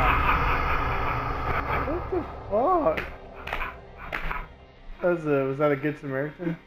What the fuck? Was that a Good Samaritan?